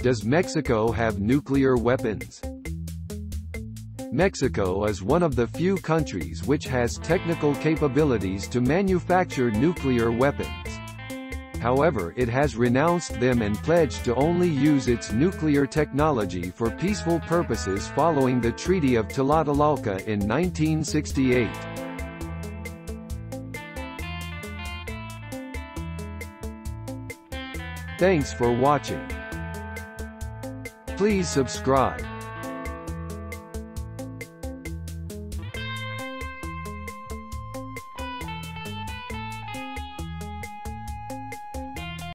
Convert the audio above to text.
Does Mexico have nuclear weapons? Mexico is one of the few countries which has technical capabilities to manufacture nuclear weapons. However, it has renounced them and pledged to only use its nuclear technology for peaceful purposes following the Treaty of Tlatelolco in 1968. Thanks for watching. Please subscribe.